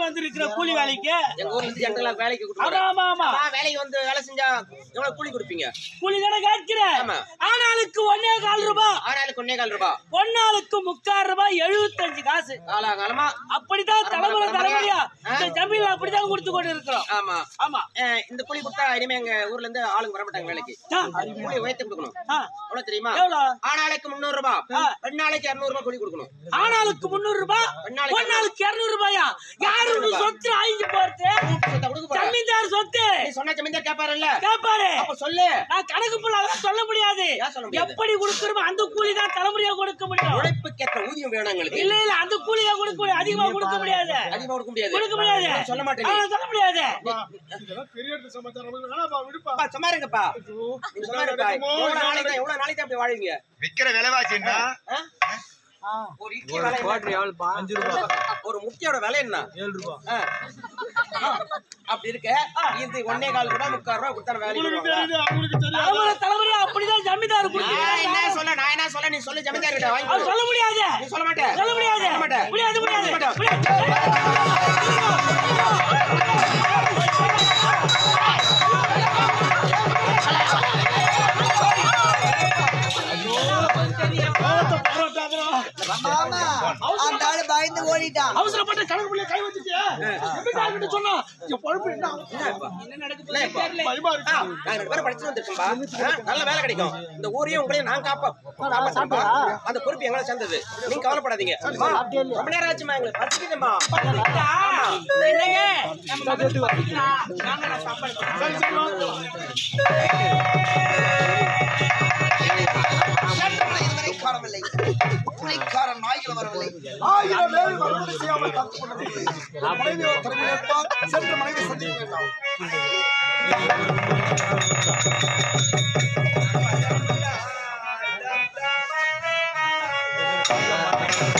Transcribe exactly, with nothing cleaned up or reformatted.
வந்திருக்கிற கூலி வேலைக்கு? எங்க ஊர்ல இருந்து ஜென்ரலா வேலைக்கு கொடுப்பாங்க. ஆமா ஆமா ஆமா. வேலைக்கு வந்து வேலை செஞ்சா எவ்வளவு கூலி கொடுப்பீங்க? கூலி தானே கேட்கிறேன். ஆனாளுக்கு ஒன்னே கால் ரூபாய். ஆனாளுக்கு ஒன்னே கால் ரூபாய். பொன்னாளுக்கு முக்கால் ரூபாய் எழுபத்தஞ்சு காசு. காலகாலமா அப்படிதான் தலைமுறை தலைமுறையா இந்த ஜமீன்ல அப்படிதான் கொடுத்து கொண்டு இருக்கிறோம். ஆமா ஆமா. இந்த கூலி கொடுத்தா இனிமே எங்க ஊர்ல இருந்து ஆளுங்க வர மாட்டாங்க வேலைக்கு. கூலி உயர்த்தி கொடுக்கணும். எவ்வளவு தெரியுமா? ஆனாளுக்கு முன்னூறு ரூபாய், பெண்ணாளுக்கு இருநூறு ரூபாய் கூலி கொடுக்கணும். ஆனாளுக்கு முன்னூறு ரூபாய், பொன்னாளுக்கு இருநூறு ரூபாயா? யாரு சொத்து ஆயிஞ்சு போறது? ஜமீன்தார் சொத்து. சொன்ன ஜமீன்தார் கேட்பாருல்ல? கேட்பாரு. அப்ப சொல்லு. நான் கணக்கு புள்ள சொல்ல முடியாது. எப்படி கொடுக்கறோமோ அந்த கூலி தான் தலைமுறையா கொடுக்க முடியும். உழைப்புக்கேற்ற ஊதியம் வேணும் எங்களுக்கு. இல்ல இல்ல அந்த கூலி தான் கொடுக்க முடியும். அதிகமா கொடுக்க முடியாது. அதிகமா கொடுக்க முடியாது. கொடுக்க முடியாது. சொல்ல மாட்டேன். சொல்ல முடியாது. பெரிய சமாச்சாரம் வேணாப்பா விடுப்பா. அப்பா சமாருங்கப்பா. நீ சமாருப்பா. எவ்வளவு நாளைக்கு எவ்வளவு நாளைக்கு அப்படி வாழ்வீங்க? விக்கிற விலைவாசி என்ன? ஒரு இட்லி விலை குவாட்டர் எவ்வளவுப்பா? அஞ்சு ரூபாய். ஒரு முட்டையோட விலை என்ன? ஏழு ரூபாய். அப்படி இருக்க இது ஒன்னே கால் ரூபாய் முக்கால் ரூபாய் கொடுத்தா வேலை தலைமுறை தலைமுறை அப்படிதான் ஜமீன்தார் நான் என்ன சொல்ல நான் என்ன சொல்ல நீ சொல்லு ஜமீன்தார் கிட்ட வாங்கி சொல்ல முடியாது. நீ சொல்ல மாட்டே. சொல்ல முடியாது. சொல்ல மாட்டே. முடியாது முடியாது. பயந்து ஓடிட்டான். அவசரப்பட்டு கணக்கு புள்ளிய கை வச்சுட்டியா? எப்படி டாக்டர் சொன்னா என் பொறுப்பு என்ன? என்ன நடக்குது தெரியல. பயமா இருக்கு. நான் ரெண்டு பேரும் படிச்சு வந்திருக்கேன்பா. நல்ல வேலை கிடைக்கும். இந்த ஊரையும் உங்களையும் நான் காப்பா காப்பாத்துறேன்பா. அந்த பொறுப்பு எங்களை சேர்ந்தது. நீங்க கவலைப்படாதீங்க. ரொம்ப நேரம் ஆச்சுமா எங்களுக்கு பசிக்குதுமா. என்னங்க நம்ம மகன் பசிக்கலாம். நாங்க நான் சாப்பாடு காணவில்லை. புலிக்கார நாய்கள் வரவில்லை. ஆயிரம் பேர் மறுபடி செய்யாமல் காத்து கொண்டிருக்கிறது. மனைவி ஒரு தலைமையேற்பார். சென்று மனைவி சந்திக்க வேண்டாம்.